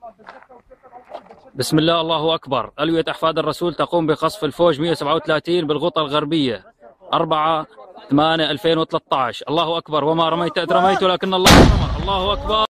بسم الله، الله أكبر. ألوية أحفاد الرسول تقوم بقصف الفوج 137 بالغوطة الغربية 4/8/2013. الله أكبر. وما رميت إذ رميت ولكن الله رمى. الله أكبر.